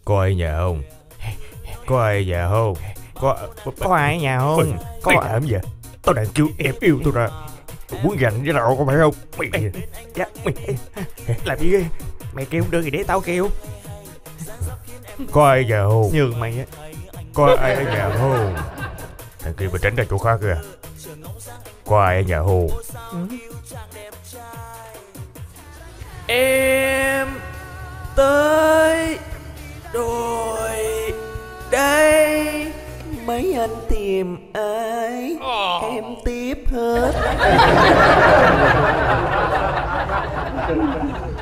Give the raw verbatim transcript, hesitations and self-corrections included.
Có ai nhà không? Có ai nhà không? Có Có ai ở nhà không? Có ai làm gì? Tao đang kêu em yêu tôi ra. Mày muốn giành với tao có phải không? Mày Dạ, mày làm gì ghê? Mày kêu được thì để tao kêu. có ai nhà không? Nhường mày á. Có ai ở nhà không? Thằng kia mà tránh ra chỗ khác kìa. Có ai ở nhà không? Em tới rồi đây. Mấy anh tìm ai em tiếp hết.